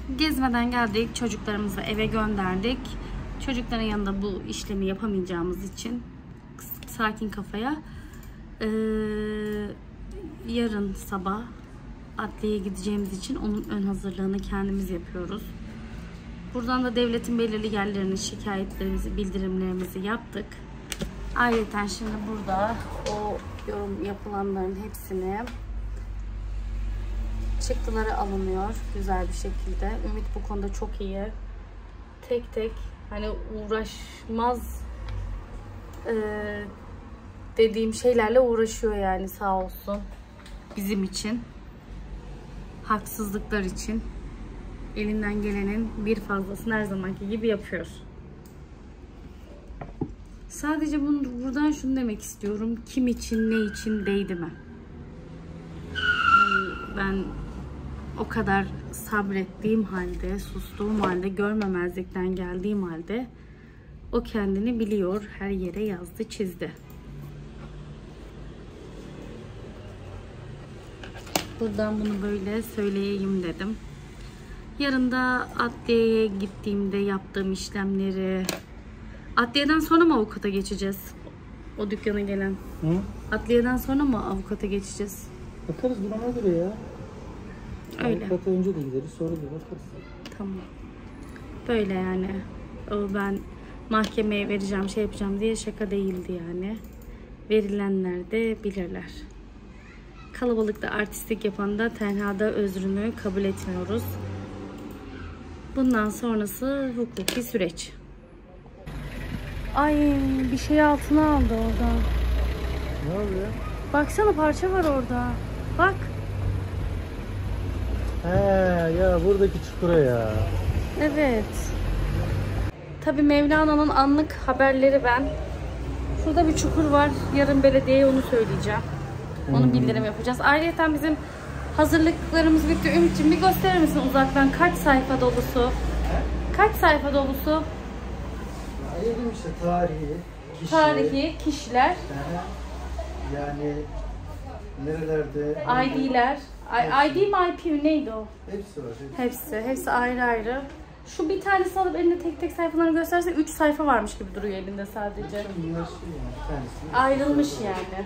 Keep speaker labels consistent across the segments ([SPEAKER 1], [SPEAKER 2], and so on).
[SPEAKER 1] Gezmeden geldik. Çocuklarımızı eve gönderdik. Çocukların yanında bu işlemi yapamayacağımız için sakin kafaya yarın sabah adliyeye gideceğimiz için onun ön hazırlığını kendimiz yapıyoruz. Buradan da devletin belirli yerlerine şikayetlerimizi, bildirimlerimizi yaptık. Ayrıca şimdi burada o yorum yapılanların hepsini çıktıları alınıyor güzel bir şekilde. Ümit bu konuda çok iyi. Tek tek hani uğraşmaz dediğim şeylerle uğraşıyor yani, sağ olsun. Bizim için, haksızlıklar için elinden gelenin bir fazlasını her zamanki gibi yapıyor. Sadece buradan şunu demek istiyorum. Kim için, ne için değdi mi? Yani ben o kadar sabrettiğim halde, sustuğum halde, görmemezlikten geldiğim halde o kendini biliyor. Her yere yazdı, çizdi. Buradan bunu böyle söyleyeyim dedim. Yarın da adliyeye gittiğimde yaptığım işlemleri... Adliyeden sonra mı avukata geçeceğiz? O dükkana gelen. Hı? Adliyeden sonra mı avukata geçeceğiz?
[SPEAKER 2] Bakarız buna göre ya.
[SPEAKER 1] Öyle.
[SPEAKER 2] Avukata önce de gideriz, sonra da bakarız.
[SPEAKER 1] Tamam. Böyle yani. O ben mahkemeye vereceğim, şey yapacağım diye şaka değildi yani. Verilenler de bilirler. Kalabalıkta artistlik yapan da tenhada özrünü kabul etmiyoruz. Bundan sonrası hukuki süreç. Ay, bir şey altına aldı orada.
[SPEAKER 2] Ne oluyor?
[SPEAKER 1] Baksana, parça var orada. Bak.
[SPEAKER 2] He ya, buradaki çukura ya.
[SPEAKER 1] Evet. Tabii Mevlana'nın anlık haberleri ben. Şurada bir çukur var. Yarın belediyeye onu söyleyeceğim. Onu bildirim yapacağız. Ayrıca bizim hazırlıklarımız bitti. Ümit'ciğim bir gösterir misin uzaktan? Kaç sayfa dolusu? Kaç sayfa dolusu?
[SPEAKER 2] Ayırdım işte tarihi,
[SPEAKER 1] Tarihi, kişiler.
[SPEAKER 2] Yani nerelerde?
[SPEAKER 1] ID'ler. ID mi IP mi neydi o?
[SPEAKER 2] Hepsi var.
[SPEAKER 1] Hepsi ayrı ayrı. Şu bir tanesi alıp elinde tek tek sayfalarını göstersen 3 sayfa varmış gibi duruyor elinde sadece.
[SPEAKER 2] Bunlar şey yani, bir tanesi.
[SPEAKER 1] Ayrılmış yani.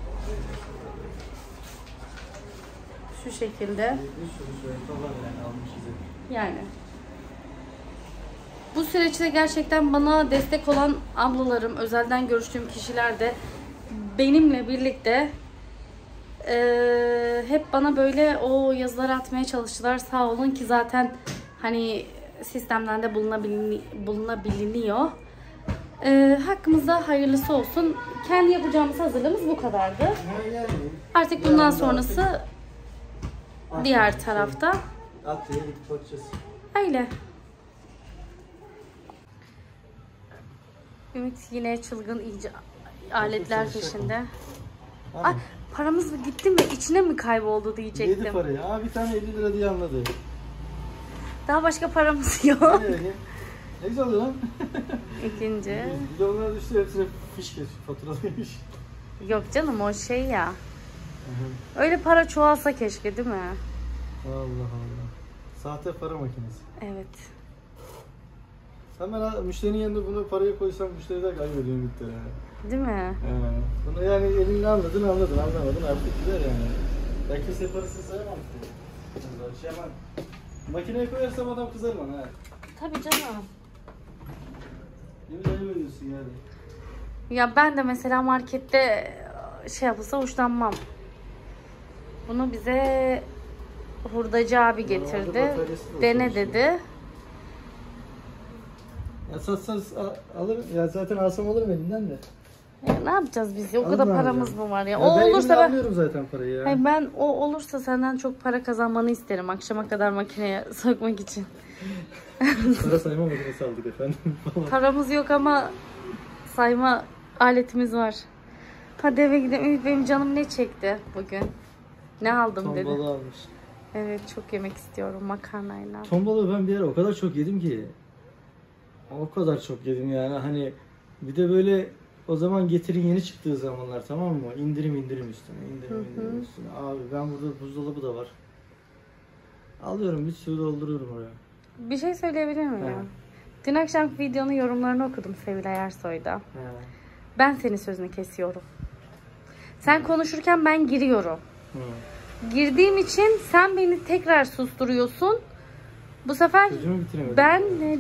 [SPEAKER 1] Şu şekilde.
[SPEAKER 2] Bir sürü sayfa var yani, almışız.
[SPEAKER 1] Yani. Bu süreçte gerçekten bana destek olan ablalarım, özelden görüştüğüm kişiler de benimle birlikte hep bana böyle o yazıları atmaya çalıştılar. Sağ olun ki zaten hani sistemden de bulunabiliyor. Hakkımızda hayırlısı olsun. Kendi yapacağımız hazırlığımız bu kadardı. Artık bundan sonrası diğer tarafta.
[SPEAKER 2] Adliyeye gidip bakacağız.
[SPEAKER 1] Öyle. Ümit yine çılgın iyice aletler peşinde. Ay, paramız mı gitti mi? İçine mi kayboldu diyecektim.
[SPEAKER 2] Yedi parayı. Bir tane 50 lira diye anladı.
[SPEAKER 1] Daha başka paramız yok.
[SPEAKER 2] Ne güzel lan.
[SPEAKER 1] İkinci.
[SPEAKER 2] Milyonlar düştü, hepsine fiş geç. Faturalıymış.
[SPEAKER 1] Yok canım, o şey ya. Öyle para çoğalsa keşke, değil mi?
[SPEAKER 2] Allah Allah. Sahte para makinesi.
[SPEAKER 1] Evet.
[SPEAKER 2] Hemen müşterinin yanında bunu parayı koysam müşteri der ki ay ödüyor miktarı.
[SPEAKER 1] Değil mi?
[SPEAKER 2] Bunu yani elini anladın anlamadın artık gider yani. Ben kimse parasını sayamam ki. Şey hemen makineye koyarsam adam kızar bana ha.
[SPEAKER 1] Tabii canım.
[SPEAKER 2] Yemin ayıp ediyorsun yani.
[SPEAKER 1] Ya ben de mesela markette şey yapılsa hoşlanmam. Bunu bize hurdacı abi getirdi. Dene dedi.
[SPEAKER 2] Ya satsaz alırım. Ya zaten alsam alırım elinden de.
[SPEAKER 1] Ya ne yapacağız biz? O kadar paramız mı var ya?
[SPEAKER 2] O ben olursa ben alıyorum zaten parayı ya.
[SPEAKER 1] Hayır, ben o olursa senden çok para kazanmanı isterim akşama kadar makineye sokmak için.
[SPEAKER 2] Para sayma makinesi aldık efendim.
[SPEAKER 1] Paramız yok ama sayma aletimiz var. Hadi eve gidelim. Benim canım ne çekti bugün? Ne aldım
[SPEAKER 2] Ton
[SPEAKER 1] dedi.
[SPEAKER 2] balığı almış.
[SPEAKER 1] Evet, çok yemek istiyorum makarnayla.
[SPEAKER 2] Ton balığı ben bir ara o kadar çok yedim ki. O kadar çok yedim yani, hani bir de böyle o zaman Getir'in yeni çıktığı zamanlar, tamam mı? İndirim üstüne, indirim üstüne. Abi ben burada buzdolabı da var. Alıyorum, bir sürü dolduruyorum oraya.
[SPEAKER 1] Bir şey söyleyebilir miyim?
[SPEAKER 2] He.
[SPEAKER 1] Dün akşamki videonun yorumlarını okudum Sevilay Ersoy'da. Ben senin sözünü kesiyorum. Sen konuşurken ben giriyorum. Girdiğim için sen beni tekrar susturuyorsun. Bu sefer ben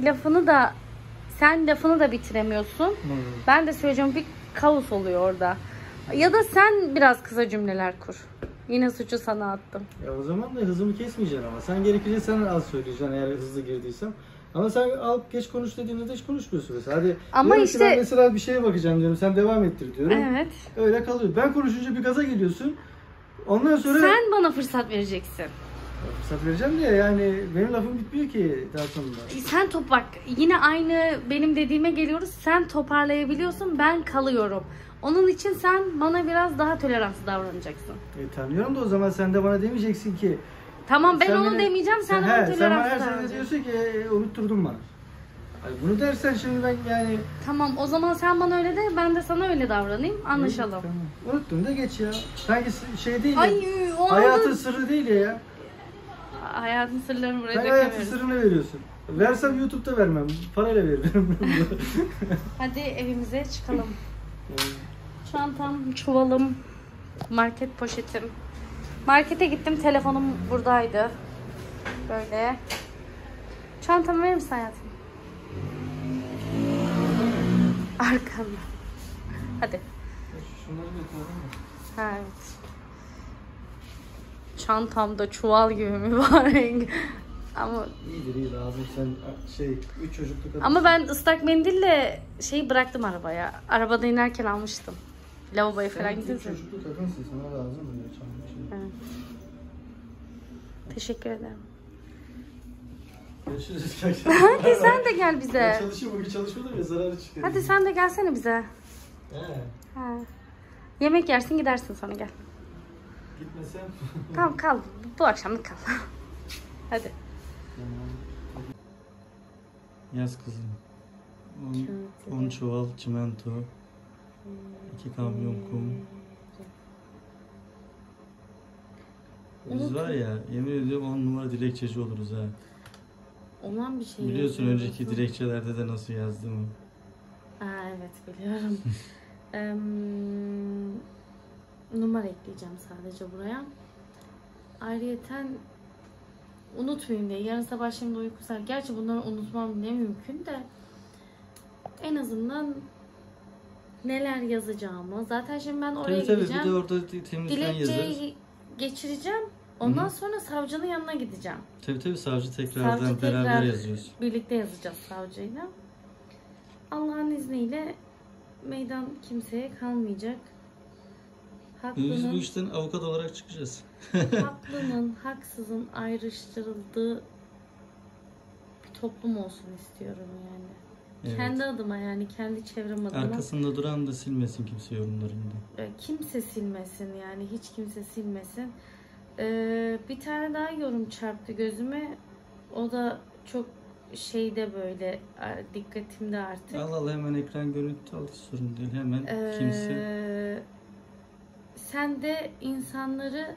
[SPEAKER 1] sen lafını da bitiremiyorsun. Ben de söyleyeceğim, bir kaos oluyor orada. Ya da sen biraz kısa cümleler kur. Yine suçu sana attım.
[SPEAKER 2] Ya o zaman da hızımı kesmeyeceksin ama. Sen gerekirse sen az söyleyeceksin eğer hızlı girdiysem. Ama sen al geç konuş dediğinde de hiç konuşmuyorsun mesela. Hadi
[SPEAKER 1] ama işte
[SPEAKER 2] ben mesela bir şeye bakacağım diyorum. Sen devam ettir diyorum.
[SPEAKER 1] Evet.
[SPEAKER 2] Öyle kalıyor. Ben konuşunca bir gaza geliyorsun. Ondan sonra
[SPEAKER 1] sen bana fırsat vereceksin.
[SPEAKER 2] Fırsat vereceğim diye yani benim lafım bitmiyor ki daha sonunda.
[SPEAKER 1] Sen bak yine aynı benim dediğime geliyoruz. Sen toparlayabiliyorsun, ben kalıyorum. Onun için sen bana biraz daha toleranslı davranacaksın.
[SPEAKER 2] Tanıyorum da o zaman sen de bana demeyeceksin ki.
[SPEAKER 1] Tamam ben
[SPEAKER 2] sen
[SPEAKER 1] onu
[SPEAKER 2] beni,
[SPEAKER 1] demeyeceğim, sen ona
[SPEAKER 2] sen bana
[SPEAKER 1] toleranslı
[SPEAKER 2] her
[SPEAKER 1] davranacaksın.
[SPEAKER 2] şeyde diyorsun ki unutturdun bana. Yani bunu dersen şimdi ben yani.
[SPEAKER 1] Tamam o zaman sen bana öyle de, ben de sana öyle davranayım, anlaşalım.
[SPEAKER 2] Tamam. Unuttum da geç ya. Sanki şey değil
[SPEAKER 1] Ay,
[SPEAKER 2] ya.
[SPEAKER 1] o
[SPEAKER 2] Hayatın
[SPEAKER 1] anda...
[SPEAKER 2] sırrı değil ya.
[SPEAKER 1] Hayatın sırlarını buraya
[SPEAKER 2] Sen hayatın
[SPEAKER 1] dökemiyoruz.
[SPEAKER 2] sırrını veriyorsun. Versem YouTube'da vermem. Parayla veririm.
[SPEAKER 1] Hadi evimize çıkalım. Çantam, çuvalım, market poşetim. Markete gittim, telefonum buradaydı. Böyle. Çantamı verir misin hayatım? Arkanda. Hadi.
[SPEAKER 2] Şunları götürelim mi?
[SPEAKER 1] Ha, evet. Çantamda çuval gibi mübarek. Ama
[SPEAKER 2] İyidir iyi lazım. Sen 3 çocuklu kadınsın.
[SPEAKER 1] ama ben ıslak mendille bıraktım arabaya. Arabada inerken almıştım. Lavaboya falan
[SPEAKER 2] Sen 3
[SPEAKER 1] gidince.
[SPEAKER 2] çocuklu kadınsın. Sana lazım mı?
[SPEAKER 1] Evet. Teşekkür ederim.
[SPEAKER 2] Görüşürüz.
[SPEAKER 1] Hadi sen de gel bize.
[SPEAKER 2] Ben çalışıyorum. Bugün çalışmadım ya, zararı çıkıyor.
[SPEAKER 1] Hadi sen de gelsene bize.
[SPEAKER 2] He.
[SPEAKER 1] Ha. Yemek yersin gidersin sonra, gel.
[SPEAKER 2] Gitmesem.
[SPEAKER 1] Tamam kal. Bu akşamlık kal. Hadi.
[SPEAKER 2] Yaz kızım. 10 çuval çimento. 2 kamyon kum. Biz var ya, yemin ediyorum 10 numara dilekçeci oluruz ha.
[SPEAKER 1] Olan bir şey.
[SPEAKER 2] Biliyorsun önceki dilekçelerde de nasıl yazdığımı.
[SPEAKER 1] Evet biliyorum. Numara ekleyeceğim sadece buraya. Ayrıyeten unutmayayım diye. Yarın sabah şimdi uykusal. Gerçi bunları unutmam ne mümkün de. En azından neler yazacağımı. Zaten şimdi ben oraya gideceğim.
[SPEAKER 2] Bir de orada temizden yazarız.
[SPEAKER 1] Dilekçeyi geçireceğim. Ondan sonra savcının yanına gideceğim.
[SPEAKER 2] Tabii savcı tekrardan beraber yazıyoruz.
[SPEAKER 1] Birlikte yazacağız savcıyla. Allah'ın izniyle meydan kimseye kalmayacak.
[SPEAKER 2] Biz bu işten avukat olarak çıkacağız.
[SPEAKER 1] Haklının, haksızın ayrıştırıldığı bir toplum olsun istiyorum yani.
[SPEAKER 2] Evet.
[SPEAKER 1] Kendi adıma yani, kendi çevrem adına.
[SPEAKER 2] Arkasında duran da silmesin kimse yorumlarında.
[SPEAKER 1] Kimse silmesin yani, hiç kimse silmesin. Bir tane daha yorum çarptı gözüme. O da çok böyle dikkatimde artık.
[SPEAKER 2] Allah hemen ekran görüntü al, sorun değil, hemen kimse.
[SPEAKER 1] Sen de insanları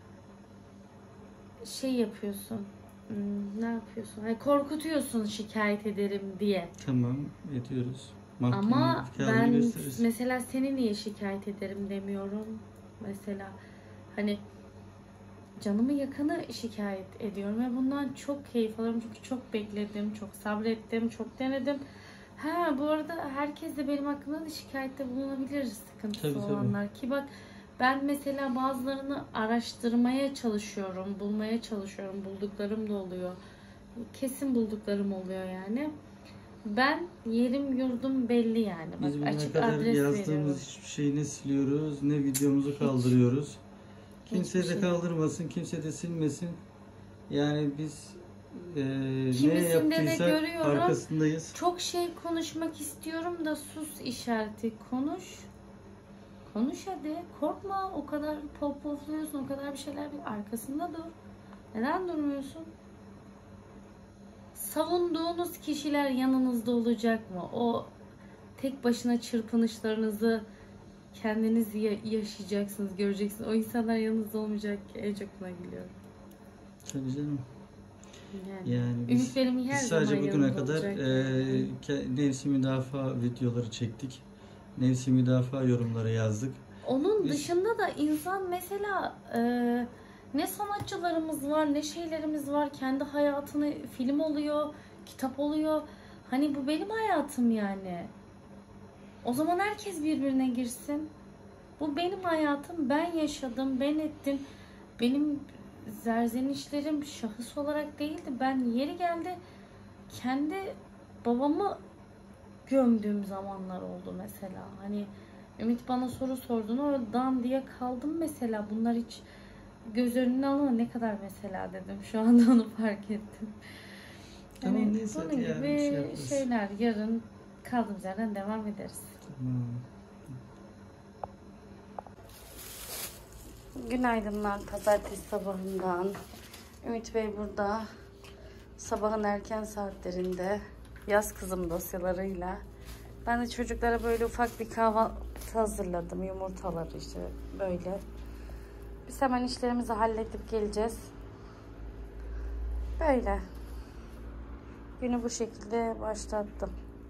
[SPEAKER 1] yapıyorsun. Ne yapıyorsun? Hani korkutuyorsun şikayet ederim diye.
[SPEAKER 2] Tamam, ediyoruz.
[SPEAKER 1] Ama ben mesela seni niye şikayet ederim demiyorum. Mesela hani canımı yakanı şikayet ediyorum ve bundan çok keyif alıyorum çünkü çok bekledim, çok sabrettim, çok denedim. Bu arada herkes de benim hakkımda da şikayette bulunabilir, sıkıntısı olanlar. Ki bak ben mesela bazılarını araştırmaya çalışıyorum, bulmaya çalışıyorum. Bulduklarım da oluyor. Kesin bulduklarım oluyor yani. Ben yerim yurdum belli yani. Bak,
[SPEAKER 2] biz
[SPEAKER 1] açık
[SPEAKER 2] kadar
[SPEAKER 1] adres
[SPEAKER 2] yazdığımız
[SPEAKER 1] veriyorum.
[SPEAKER 2] hiçbir şeyi ne siliyoruz ne videomuzu kaldırıyoruz. Kimse de
[SPEAKER 1] şey
[SPEAKER 2] kaldırmasın, kimse de silmesin. Yani biz ne yaptıysak arkasındayız.
[SPEAKER 1] Çok şey konuşmak istiyorum da sus işareti. Konuş. Konuş hadi. Korkma. O kadar pofluyorsun. O kadar bir şeyler arkasında dur. Neden durmuyorsun? Savunduğunuz kişiler yanınızda olacak mı? O tek başına çırpınışlarınızı kendiniz yaşayacaksınız, göreceksiniz. O insanlar yanınızda olmayacak ki. En çok buna gülüyorum.
[SPEAKER 2] Tabii canım. Yani
[SPEAKER 1] Ümitlerim her
[SPEAKER 2] biz
[SPEAKER 1] zaman
[SPEAKER 2] sadece bugüne
[SPEAKER 1] yanımda
[SPEAKER 2] kadar
[SPEAKER 1] olacak.
[SPEAKER 2] nefsi müdafaa videoları çektik. Nefsi müdafaa yorumları yazdık.
[SPEAKER 1] Onun dışında da insan mesela ne sanatçılarımız var, ne şeylerimiz var. Kendi hayatını film oluyor, kitap oluyor. Hani bu benim hayatım yani. O zaman herkes birbirine girsin. Bu benim hayatım, ben yaşadım, ben ettim. Benim serzenişlerim şahıs olarak değildi. Ben yeri geldi kendi babamı gömdüğüm zamanlar oldu mesela. Hani Ümit bana soru sorduğunu oradan diye kaldım mesela. Bunlar hiç göz önüne alma, ne kadar mesela dedim. Şu anda onu fark ettim.
[SPEAKER 2] Tamam,
[SPEAKER 1] Hani
[SPEAKER 2] neyse,
[SPEAKER 1] bunun
[SPEAKER 2] yarın
[SPEAKER 1] gibi
[SPEAKER 2] şey yaparız.
[SPEAKER 1] şeyler yarın kaldığımız yerden devam ederiz.
[SPEAKER 2] Tamam.
[SPEAKER 1] Günaydınlar pazartesi sabahından. Ümit Bey burada sabahın erken saatlerinde yaz kızım dosyalarıyla. Ben de çocuklara böyle ufak bir kahvaltı hazırladım. Yumurtalar işte böyle. Biz hemen işlerimizi halledip geleceğiz. Böyle. Günü bu şekilde başlattım.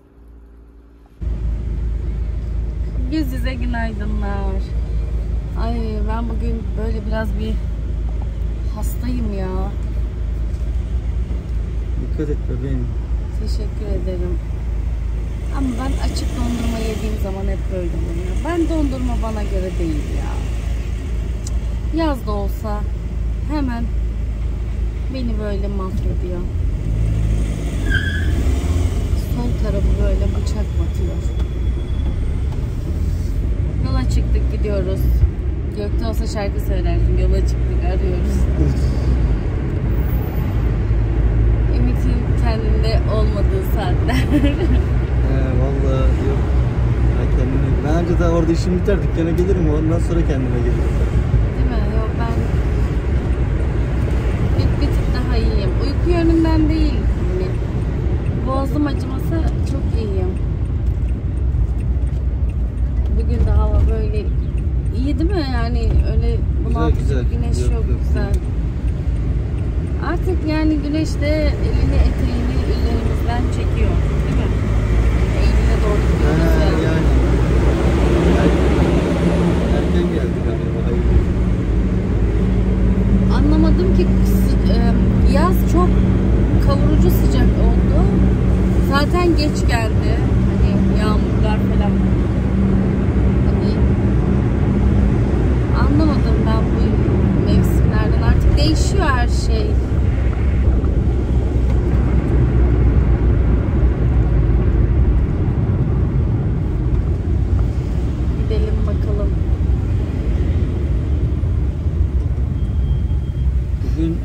[SPEAKER 1] Yüz yüze günaydınlar. Ay ben bugün böyle biraz bir hastayım ya.
[SPEAKER 2] Dikkat et bebeğim.
[SPEAKER 1] Teşekkür ederim. Ama ben açık dondurma yediğim zaman hep böyle oluyor. Ben dondurma bana göre değil ya. Yaz da olsa hemen beni böyle mahvediyor. Sol tarafı böyle bıçak batıyor. Yola çıktık, gidiyoruz. Gökte olsa şarkı söylerdim. Yola çıktık, arıyoruz. Ümit'in kendinde olmadığı saatler.
[SPEAKER 2] Vallahi yok. Ben önce de orada işim biter, dükkana gelirim, ondan sonra kendime gelirim.
[SPEAKER 1] Değil mi? Yok ben bir tık daha iyiyim. Uyku yönünden değil. Yani boğazım acımasa çok iyiyim. Bugün de hava böyle iyi değil mi? Yani öyle bunaltıcı bir güneş yok, güzel. Artık yani güneş de elini eteğini üzerimizden çekiyor. Değil mi? Eylül'e doğru gidiyoruz ya.
[SPEAKER 2] Yani. Erken geldik abi.
[SPEAKER 1] Anlamadım ki yaz çok kavurucu sıcak oldu. Zaten geç geldi. Hani yağmurlar falan. Hani anlamadım ben bu mevsimlerden. Artık değişiyor her şey. Gidelim bakalım.
[SPEAKER 2] Bugün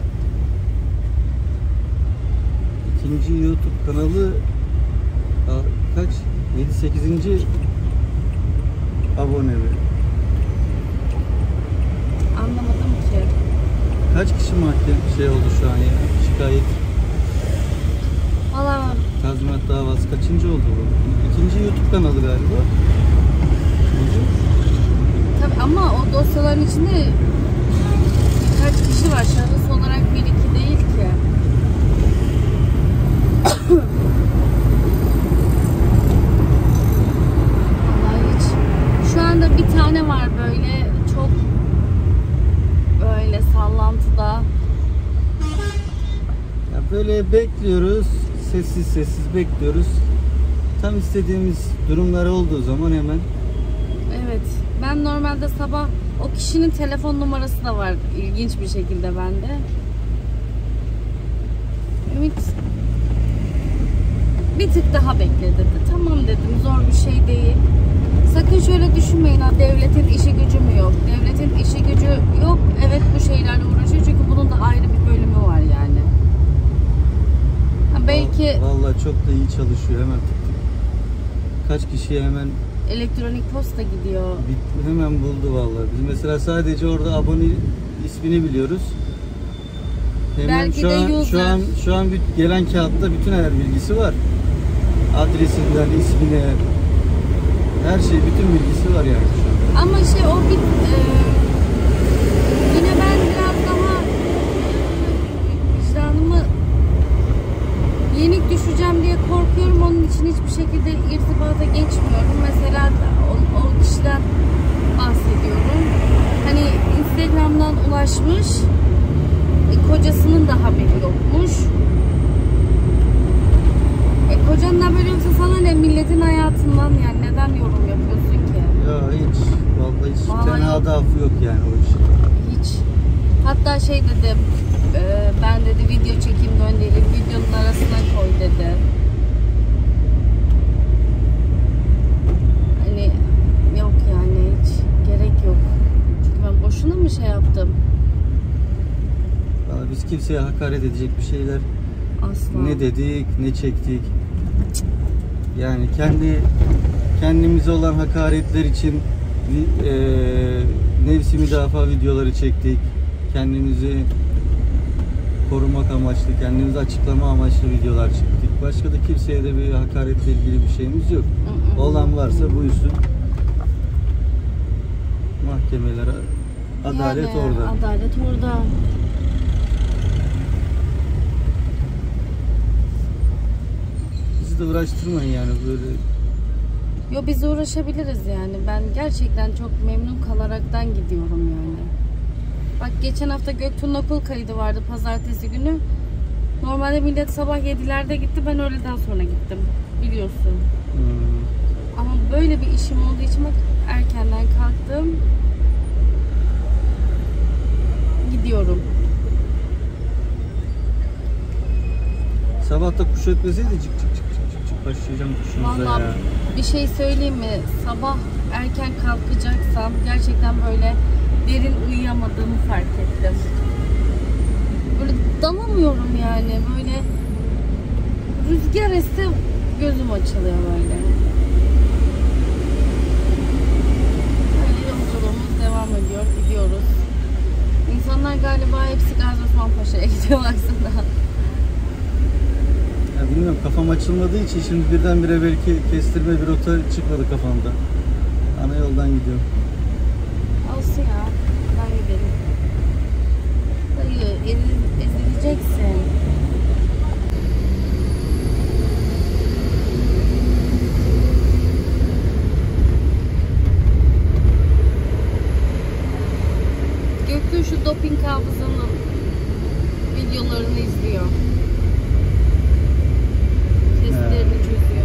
[SPEAKER 2] ikinci YouTube kanalı kaç? 7-8. abone mi?
[SPEAKER 1] Anlamadım ki.
[SPEAKER 2] Kaç kişi mahkeme oldu şu an ya? Şikayet,
[SPEAKER 1] Valla
[SPEAKER 2] tazminat davası kaçıncı oldu bu? İkinci YouTube kanalı galiba.
[SPEAKER 1] tabii ama o dosyaların içinde birkaç kişi var. Şahıs olarak bir iki değil ki. Vallahi hiç. Şu anda bir tane var böyle çok böyle sallantıda.
[SPEAKER 2] Ya böyle bekliyoruz, sessiz sessiz bekliyoruz. Tam istediğimiz durumlar olduğu zaman hemen.
[SPEAKER 1] Evet. Ben normalde sabah o kişinin telefon numarası da var ilginç bir şekilde bende. Ümit bir tık daha bekle dedi. Tamam dedim, zor bir şey değil. Sakın şöyle düşünmeyin, ha devletin işi gücü mü yok? Devletin işi gücü yok. Evet bu şeylerle uğraşıyor çünkü bunun da ayrı bir bölümü var yani. Ha, belki
[SPEAKER 2] Vallahi çok da iyi çalışıyor hemen. Kaç kişiye hemen
[SPEAKER 1] elektronik posta gidiyor.
[SPEAKER 2] hemen buldu vallahi. Biz mesela sadece orada abone ismini biliyoruz. Hemen
[SPEAKER 1] Belki de user.
[SPEAKER 2] şu an gelen kağıtta bütün her bilgisi var. Adresinden ismine her şey, bütün bilgisi var yani şu an.
[SPEAKER 1] Ama o bir yine ben biraz daha vicdanımı düşeceğim diye korkuyorum. Onun için hiçbir şekilde irtibata geçmiyorum. Mesela o kişiden bahsediyorum. Hani Instagram'dan ulaşmış. Kocasının da haberi yokmuş. Kocanın haberi yoksa sana ne, milletin hayatından, yani neden yorum yapıyorsun ki?
[SPEAKER 2] Ya hiç. Vallahi
[SPEAKER 1] Vallahi
[SPEAKER 2] tenada affı yok yani o iş.
[SPEAKER 1] Hiç. Hatta şey dedim, ben dedi video çekeyim göndereyim, videonun arasına koy dedi. Hani yok yani, hiç gerek yok. Çünkü ben boşuna mı şey yaptım?
[SPEAKER 2] Vallahi biz kimseye hakaret edecek bir şeyler
[SPEAKER 1] Asla.
[SPEAKER 2] ne dedik ne çektik. Yani kendimize olan hakaretler için nefsi müdafaa videoları çektik. Kendimizi korumak amaçlı, kendimizi açıklama amaçlı videolar çektik. Başka da kimseye de bir hakaretle ilgili bir şeyimiz yok. Olan varsa buyursun. Mahkemelere adalet
[SPEAKER 1] yani,
[SPEAKER 2] orada.
[SPEAKER 1] Adalet orada.
[SPEAKER 2] Bizi de uğraştırmayın yani böyle.
[SPEAKER 1] Yo, biz uğraşabiliriz yani. Ben gerçekten çok memnun kalaraktan gidiyorum yani. Bak geçen hafta Göktuğ'un okul kaydı vardı pazartesi günü. Normalde millet sabah 7'lerde gitti. Ben öğleden sonra gittim. Biliyorsun. Ama böyle bir işim olduğu için bak erkenden kalktım. Gidiyorum.
[SPEAKER 2] Sabah da kuş ötmeseydi cık cık cık cık cık başlayacağım kuşumuza
[SPEAKER 1] Vallahi
[SPEAKER 2] ya.
[SPEAKER 1] bir şey söyleyeyim mi? Sabah erken kalkacaksam gerçekten böyle derin uyuyamadığımı fark ettim. Böyle dalamıyorum yani. Böyle rüzgar esse gözüm açılıyor böyle. Böyle yolculuğumuz devam ediyor. Gidiyoruz. İnsanlar galiba hepsi Gazi Osman Paşa'ya gidiyor aslında.
[SPEAKER 2] Ya bilmiyorum, kafam açılmadığı için şimdi birdenbire belki kestirme bir rota çıkmadı kafamda. Ana yoldan gidiyorum.
[SPEAKER 1] Olsun ya. Ben gidelim. Dayı ezileceksin. Göktuğ şu doping hafızanın videolarını izliyor. Testlerini çözüyor.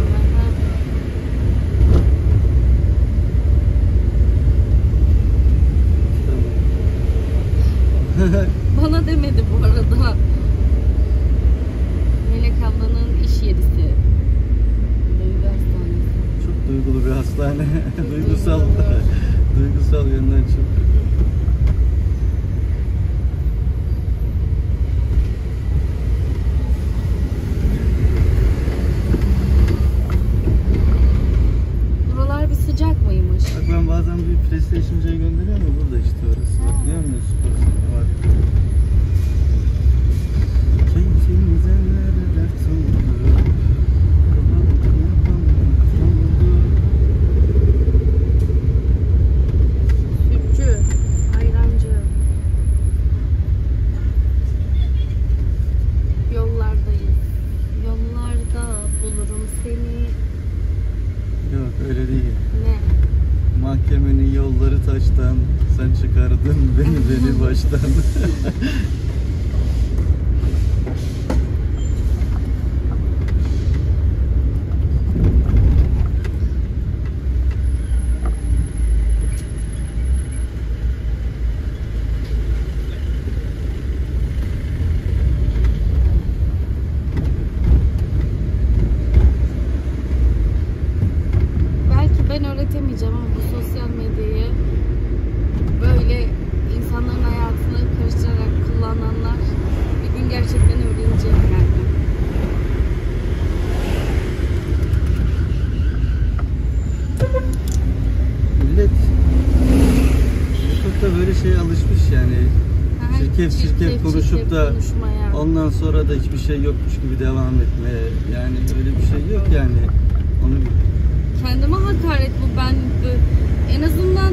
[SPEAKER 1] Bana demedi bu arada. Melek ablanın iş yerisi. Duygu hastanesi.
[SPEAKER 2] Çok duygulu bir hastane.
[SPEAKER 1] Çok
[SPEAKER 2] duygusal
[SPEAKER 1] duygulu.
[SPEAKER 2] duygusal yönden çok.
[SPEAKER 1] Buralar bir sıcak mıymış?
[SPEAKER 2] Bak ben bazen bir PlayStation'cıya gönderiyorum ya, burada işte orası. Bak biliyor musun? Spor var. Keyfimize dert oldu.
[SPEAKER 1] Sütçü, ayrancı. Yollardayız. Yollarda bulurum seni.
[SPEAKER 2] Yok öyle değil.
[SPEAKER 1] Ne?
[SPEAKER 2] Mahkemenin yolları taştan, sen çıkardın beni baştan.
[SPEAKER 1] Belki ben öğretemeyeceğim ama bu sosyal medyayı böyle insanların hayatını karıştırarak kullananlar bir gün gerçekten öğrenecek yani.
[SPEAKER 2] Millet YouTube'da böyle şeye alışmış yani. Şirket konuşup da
[SPEAKER 1] konuşmaya.
[SPEAKER 2] ondan sonra da hiçbir şey yokmuş gibi devam etme. Yani öyle bir şey yok yani. Onu
[SPEAKER 1] Kendime hakaret bu. Ben en azından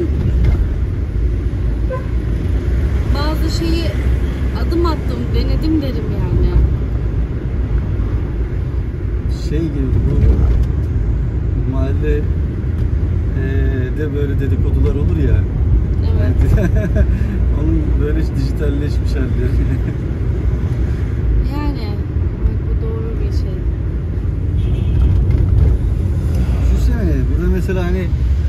[SPEAKER 1] bazı şeyi adım attım, denedim derim yani.
[SPEAKER 2] şey gibi bu mahalle de böyle dedikodular olur ya.
[SPEAKER 1] Evet.
[SPEAKER 2] Onun böyle dijitalleşmiş halleri.
[SPEAKER 1] Yani bu doğru bir şey.
[SPEAKER 2] Düşünsene burada mesela hani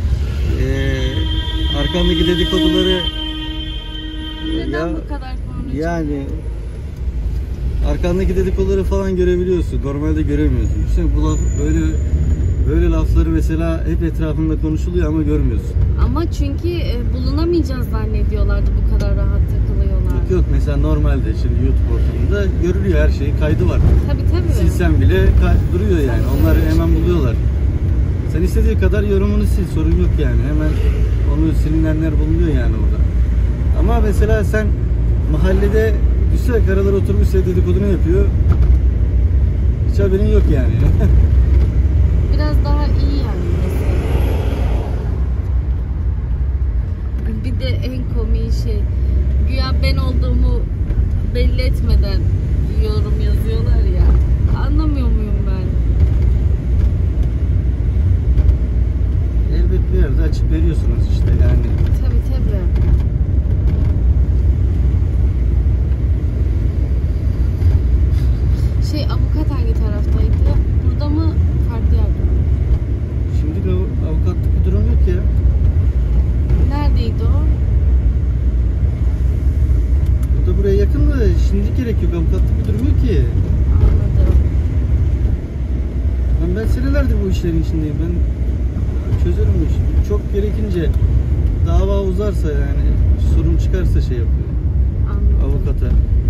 [SPEAKER 2] arkandaki dedikoduları
[SPEAKER 1] Neden bu kadar konu?
[SPEAKER 2] yani arkandaki dedikoduları falan görebiliyorsun. Normalde göremiyorsun. Düşünsene bu laf böyle lafları mesela hep etrafında konuşuluyor ama görmüyorsun.
[SPEAKER 1] Ama çünkü bulunamayacağız zannediyorlardı, bu kadar rahat takılıyorlar.
[SPEAKER 2] Yok mesela normalde şimdi YouTube ortamında görülüyor her şey, kaydı var.
[SPEAKER 1] Tabii.
[SPEAKER 2] Silsen bile duruyor yani. Onlar hemen buluyorlar. Sen istediği kadar yorumunu sil, sorun yok yani. Hemen onu silinenler bulunuyor yani orada. Ama mesela sen mahallede üstelik aralar oturmuş dedikodunu yapıyor. Hiç haberin yok yani.
[SPEAKER 1] Biraz daha iyi yani mesela. Bir de en komiği şey, güya ben olduğumu belli etmeden yorum yazıyorlar ya. Anlamıyor muyum ben?
[SPEAKER 2] Elbet bir yerde açık veriyorsunuz işte yani.
[SPEAKER 1] Tabii. Avukat hangi taraftaydı? Burada mı? Farklı yerde mi?
[SPEAKER 2] Şimdi avukatlık bir durum yok ya.
[SPEAKER 1] Neredeydi o?
[SPEAKER 2] O da buraya yakın da şimdi gerek yok. Avukatlık bir durum yok ki.
[SPEAKER 1] Anladım.
[SPEAKER 2] Ben senelerdir bu işlerin içindeyim. Ben çözerim bu işi. Çok gerekince dava uzarsa yani sorun çıkarsa şey yapıyor.
[SPEAKER 1] Anladım.
[SPEAKER 2] Avukata.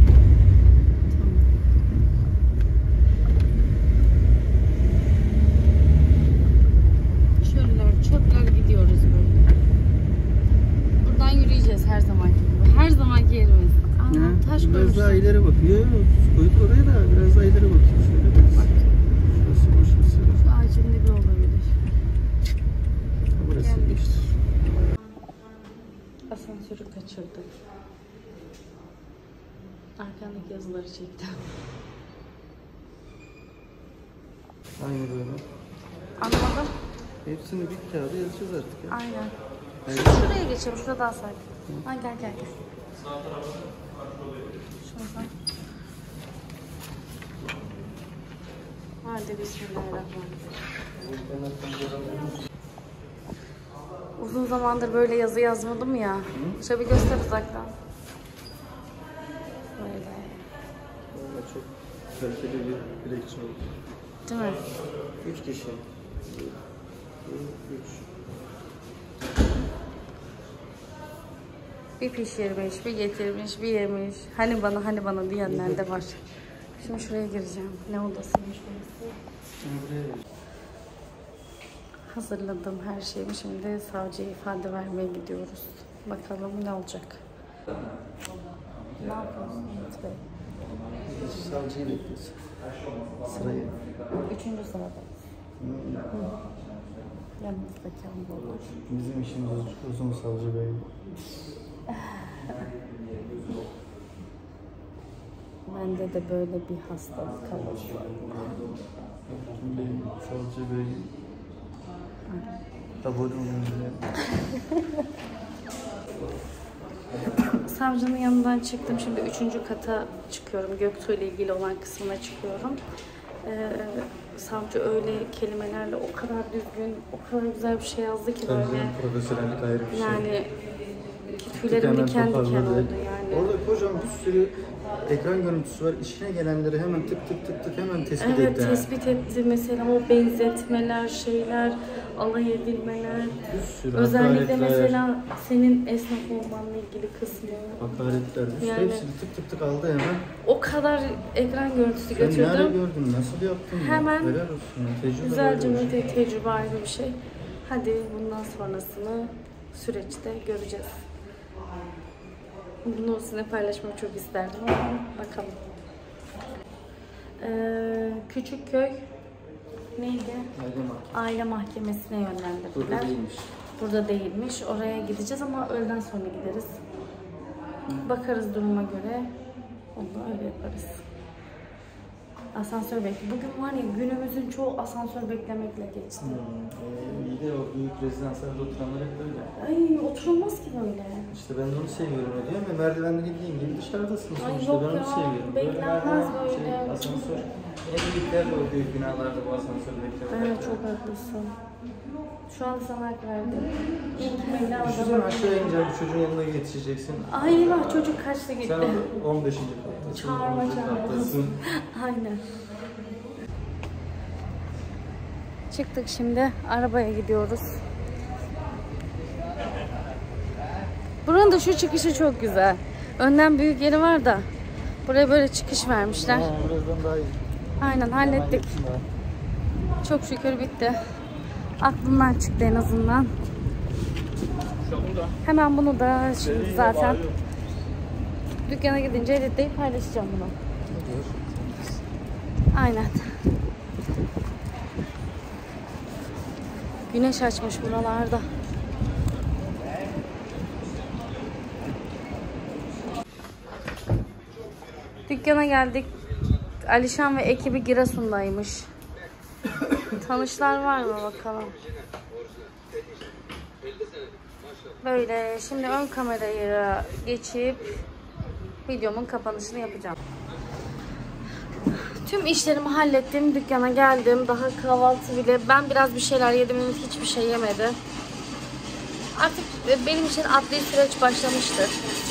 [SPEAKER 1] Çöpler gidiyoruz böyle. Buradan yürüyeceğiz her zamanki gibi. Her zamanki yerimiz. Taş
[SPEAKER 2] biraz
[SPEAKER 1] koymuşlar.
[SPEAKER 2] daha ileri bakıyor. Koyduk oraya da biraz daha ileri bakıyor. Şöyle biraz.
[SPEAKER 1] Bak.
[SPEAKER 2] Şurası boş mesela.
[SPEAKER 1] Şu ağacın dibi olabilir.
[SPEAKER 2] Burası
[SPEAKER 1] Geldik.
[SPEAKER 2] işte.
[SPEAKER 1] Asansörü kaçırdık. Arkandaki yazıları çektim.
[SPEAKER 2] Aynı böyle.
[SPEAKER 1] Anlamadım.
[SPEAKER 2] Hepsini bir kağıda yazacağız artık ya.
[SPEAKER 1] Aynen.
[SPEAKER 2] Evet.
[SPEAKER 1] Şuraya geçelim. Şurada daha sakin. Ha, gel. Şuradan. Hadi bismillahirrahmanirrahim. Uzun zamandır böyle yazı yazmadım ya. Şöyle bir göster uzaktan. Böyle.
[SPEAKER 2] Çok kaliteli bir dilekçe oldu.
[SPEAKER 1] Değil mi?
[SPEAKER 2] 3 kişi. 3.
[SPEAKER 1] Bir pişirmiş, bir getirmiş, bir yemiş. Hani bana diyenler de var. Şimdi şuraya gireceğim. Ne odasıymış burası? Hazırladım her şeyimi. Şimdi savcıya ifade vermeye gidiyoruz. Bakalım ne olacak. Ne yapıyorsun Ümit Bey?
[SPEAKER 2] Savcıyı bekliyoruz. Sırayı.
[SPEAKER 1] 3. sıradayız. Yanımızdaki amcalar.
[SPEAKER 2] Bizim işimiz uzun savcı bey.
[SPEAKER 1] Bende de böyle bir hastalık kalır.
[SPEAKER 2] Savcı bey. Abone olun.
[SPEAKER 1] Savcının yanından çıktım. Şimdi 3. kata çıkıyorum. Göktuğ ile ilgili olan kısmına çıkıyorum. Savcı öyle kelimelerle o kadar düzgün, o kadar güzel bir şey yazdı ki böyle.
[SPEAKER 2] Profesyonellik ayrı bir şey.
[SPEAKER 1] Yani tüylerim diken diken oldu yani.
[SPEAKER 2] Orada kocaman bir sürü ekran görüntüsü var. İşine gelenleri hemen tık hemen tespit etti.
[SPEAKER 1] Evet, tespit etti. Mesela o benzetmeler, şeyler, alay edilmeler.
[SPEAKER 2] Bir sürü
[SPEAKER 1] Özellikle
[SPEAKER 2] hakaretler,
[SPEAKER 1] mesela senin esnaf olmanla ilgili kısmı.
[SPEAKER 2] hakaretler.
[SPEAKER 1] Yani-
[SPEAKER 2] Hepsini tık aldı hemen.
[SPEAKER 1] O kadar ekran görüntüsü
[SPEAKER 2] Sen
[SPEAKER 1] götürdüm.
[SPEAKER 2] nerede gördün? Nasıl yaptın?
[SPEAKER 1] Hemen
[SPEAKER 2] Helal olsun. Tecrübe
[SPEAKER 1] Güzelce
[SPEAKER 2] böyle bir şey.
[SPEAKER 1] tecrübe ayrı bir şey. Hadi bundan sonrasını süreçte göreceğiz. Bunu sizinle paylaşmayı çok isterdim ama bakalım. Küçükköy neydi? Aile mahkemesine yönlendirdiler.
[SPEAKER 2] Burada değilmiş.
[SPEAKER 1] Burada değilmiş. Oraya gideceğiz ama öğleden sonra gideriz. Bakarız duruma göre. Onu öyle yaparız. Asansör bekle. Bugün var ya günümüzün çoğu asansör beklemekle geçti.
[SPEAKER 2] İyi de o büyük rezidanslarda oturanlar hep böyle.
[SPEAKER 1] Ay oturulmaz ki böyle.
[SPEAKER 2] İşte ben de onu seviyorum diyorum ya, merdivenle gittiğin gibi dışarıdasın sonuçta.
[SPEAKER 1] Yok
[SPEAKER 2] Ben onu
[SPEAKER 1] ya,
[SPEAKER 2] seviyorum.
[SPEAKER 1] beklenmez böyle.
[SPEAKER 2] Asansör. En büyükler de o büyük binalarda bu asansörü bekliyor.
[SPEAKER 1] Evet çok haklısın. Şu an sana hak verdim. İlk beni
[SPEAKER 2] Düşünsene aşağı ince bu çocuğun yanına yetişeceksin.
[SPEAKER 1] Ay bak çocuk kaçta gitti.
[SPEAKER 2] Sen 15. kattasın.
[SPEAKER 1] Çağırma
[SPEAKER 2] 10.
[SPEAKER 1] çağırma.
[SPEAKER 2] kattasın.
[SPEAKER 1] Aynen. Çıktık şimdi. Arabaya gidiyoruz. Buranın da şu çıkışı çok güzel. Önden büyük yeri var da. Buraya böyle çıkış vermişler.
[SPEAKER 2] Birazdan daha iyi.
[SPEAKER 1] Aynen hallettik. Çok şükür bitti. Aklımdan çıktı en azından. Hemen bunu da şimdi zaten dükkana gidince editleyip paylaşacağım bunu. Aynen. Güneş açmış buralarda. Dükkana geldik. Alişan ve ekibi Giresun'daymış. Tanışlar var mı bakalım. Böyle şimdi ön kamerayı geçip videomun kapanışını yapacağım. Tüm işlerimi hallettim. Dükkana geldim. Daha kahvaltı bile. Ben biraz bir şeyler yedim. Ümit hiçbir şey yemedi. Artık benim için adli süreç başlamıştır.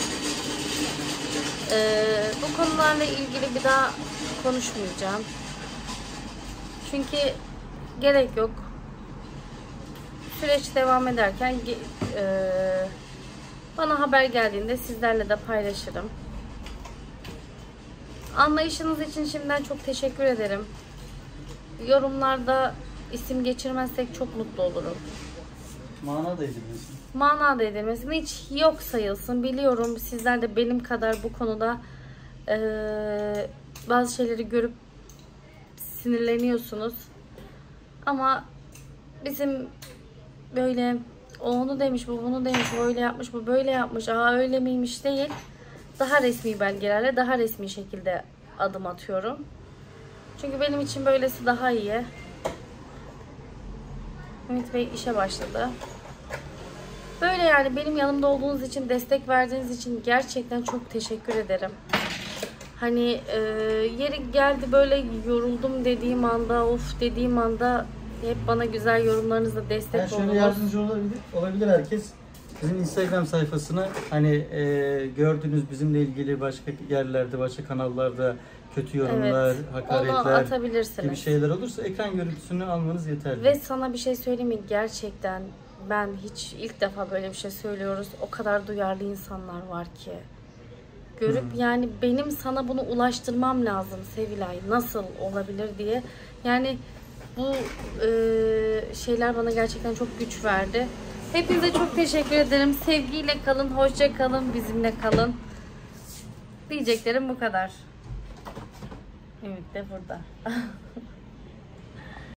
[SPEAKER 1] Bu konularla ilgili bir daha konuşmayacağım. Çünkü gerek yok. Süreç devam ederken bana haber geldiğinde sizlerle de paylaşırım. Anlayışınız için şimdiden çok teşekkür ederim. Yorumlarda isim geçirmezsek çok mutlu olurum.
[SPEAKER 2] Mana da edilmesin.
[SPEAKER 1] Mana da edilmesin. Hiç yok sayılsın. Biliyorum sizler de benim kadar bu konuda bazı şeyleri görüp sinirleniyorsunuz. Ama bizim böyle o onu demiş, bu bunu demiş, böyle yapmış, bu böyle yapmış, aa öyle miymiş değil. Daha resmi belgelerle, daha resmi şekilde adım atıyorum. Çünkü benim için böylesi daha iyi. Ümit Bey işe başladı. Böyle yani benim yanımda olduğunuz için, destek verdiğiniz için gerçekten çok teşekkür ederim. Hani yeri geldi böyle yoruldum dediğim anda, of dediğim anda hep bana güzel yorumlarınızla destek
[SPEAKER 2] Yani şöyle
[SPEAKER 1] oldunuz.
[SPEAKER 2] yardımcı olabilir herkes. Bizim Instagram sayfasına hani gördüğünüz bizimle ilgili başka yerlerde, başka kanallarda kötü yorumlar,
[SPEAKER 1] Evet, onu
[SPEAKER 2] hakaretler
[SPEAKER 1] atabilirsiniz.
[SPEAKER 2] gibi şeyler olursa ekran görüntüsünü almanız yeterli.
[SPEAKER 1] Ve sana bir şey söyleyeyim mi? Gerçekten ben hiç ilk defa böyle bir şey söylüyoruz. O kadar duyarlı insanlar var ki. Görüp yani benim sana bunu ulaştırmam lazım Sevilay. Nasıl olabilir diye. Yani bu şeyler bana gerçekten çok güç verdi. Hepinize çok teşekkür ederim. Sevgiyle kalın, hoşça kalın, bizimle kalın. Diyeceklerim bu kadar. Ümit de burada.